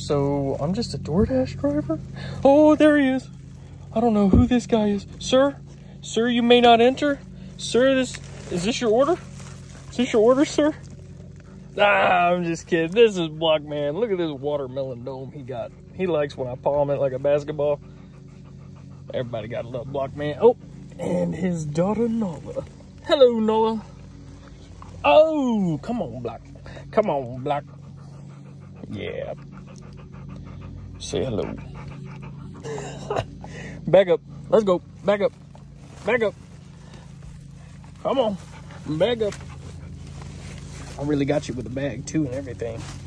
So I'm just a DoorDash driver? Oh, there he is. I don't know who this guy is. Sir, you may not enter. Sir, is this your order? Is this your order, sir? Ah, I'm just kidding. This is Blockman. Look at this watermelon dome he got. He likes when I palm it like a basketball. Everybody got to love Blockman. Oh, and his daughter Nola. Hello, Nola. Oh, come on, Block. Come on, Block. Yeah. Say hello. Back up. Let's go. Back up. Back up. Come on. Back up. I really got you with the bag too and everything.